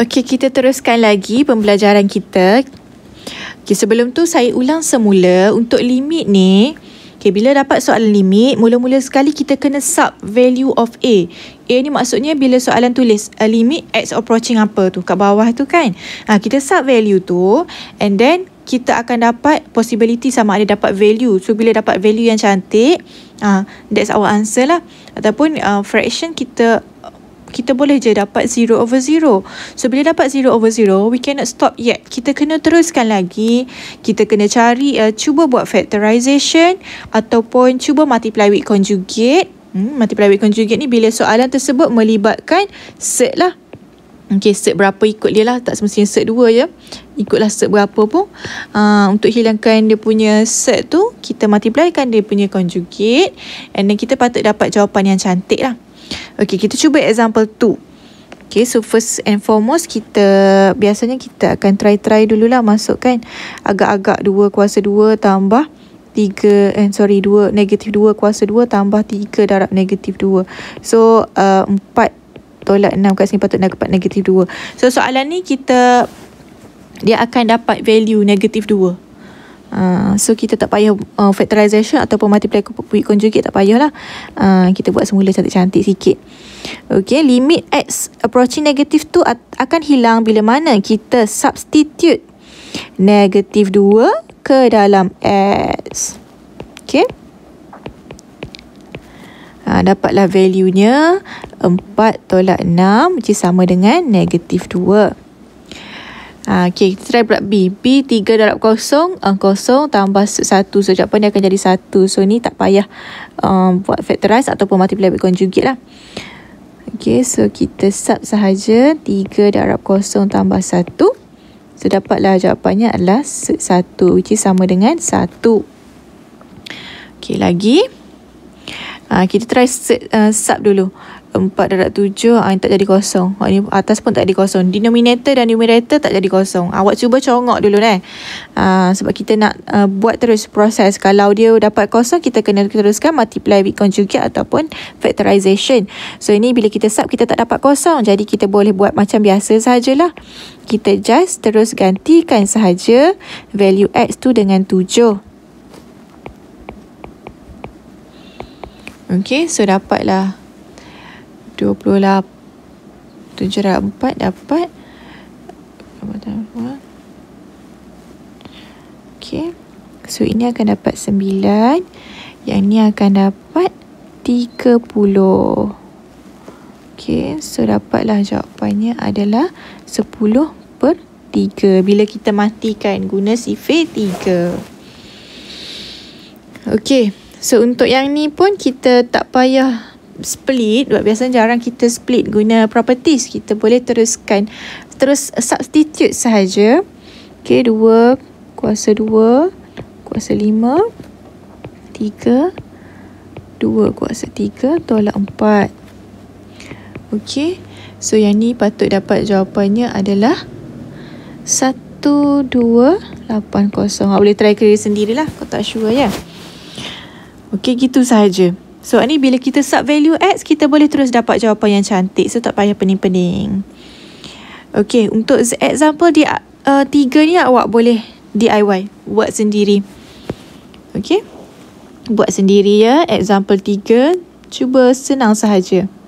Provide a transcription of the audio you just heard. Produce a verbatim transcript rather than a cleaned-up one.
Okey, kita teruskan lagi pembelajaran kita. Okay, sebelum tu saya ulang semula untuk limit ni. Okay, bila dapat soalan limit, mula-mula sekali kita kena sub value of A. A ni maksudnya bila soalan tulis a limit x approaching apa tu kat bawah tu kan. Ha, kita sub value tu and then kita akan dapat possibility sama ada dapat value. So bila dapat value yang cantik, ha, that's our answer lah. Ataupun uh, fraction kita kita boleh je dapat zero over zero. So, bila dapat zero over zero, we cannot stop yet. Kita kena teruskan lagi. Kita kena cari, uh, cuba buat factorization ataupun cuba multiply with conjugate. Hmm, multiply with conjugate ni bila soalan tersebut melibatkan set lah. Okay, set berapa ikut dia lah. Tak semestinya set dua je. Ikutlah set berapa pun. Uh, untuk hilangkan dia punya set tu, kita multiplykan dia punya conjugate. And then kita patut dapat jawapan yang cantik lah. Okay, kita cuba example two. Okay, so first and foremost kita biasanya kita akan try-try dululah masukkan agak-agak dua kuasa dua tambah tiga, eh sorry dua negatif dua kuasa dua tambah tiga darab negatif dua. So uh, empat tolak enam kat sini patut dapat negatif dua. So soalan ni kita dia akan dapat value negatif dua. Uh, so kita tak payah uh, factorization ataupun multiply with conjugate, tak payahlah. Uh, kita buat semula cantik-cantik sikit. Okay, limit x approaching negative two akan hilang bila mana kita substitute negatif dua ke dalam x. Okay. Uh, dapatlah value-nya empat tolak enam which is sama dengan negatif dua. Ha, okay, kita try pula B. B tiga darab kosong, uh, kosong tambah satu. So, jawapan dia akan jadi satu. So, ni tak payah um, buat factorize ataupun multiply with conjugate lah. Okay, so kita sub sahaja tiga darab kosong tambah satu. So, dapatlah jawapannya adalah satu which is sama dengan satu. Okay, lagi. Ha, kita try set, uh, sub dulu. empat darab tujuh, ah, tak jadi kosong. Ah, ni atas pun tak jadi kosong. Denominator dan numerator tak jadi kosong. Awak cuba congok dulu eh. Ah, sebab kita nak uh, buat terus proses. Kalau dia dapat kosong, kita kena teruskan multiply with conjugate ataupun factorization. So, ini bila kita sub, kita tak dapat kosong. Jadi, kita boleh buat macam biasa sahajalah. Kita just terus gantikan sahaja value x tu dengan tujuh. Okay, so dapatlah dua puluh lapan, tujuh darab empat dapat okay. So ini akan dapat sembilan, yang ni akan dapat tiga puluh. Okay, so dapatlah jawapannya adalah sepuluh per tiga bila kita matikan guna sifar tiga. Okay, so untuk yang ni pun kita tak payah split. Biasanya jarang kita split guna properties. Kita boleh teruskan terus substitute sahaja. Okay, dua kuasa dua kuasa lima, tiga, dua kuasa tiga tolak empat. Okay, so yang ni patut dapat jawapannya adalah satu, dua, lapan kosong. Awak boleh try kerja sendirilah kalau tak sure ya. Okay, gitu sahaja. So, ni bila kita sub value x, kita boleh terus dapat jawapan yang cantik. So, tak payah pening-pening. Okay, untuk example di uh, tiga ni awak boleh D I Y. Buat sendiri. Okay. Buat sendiri ya. Example tiga. Cuba senang sahaja.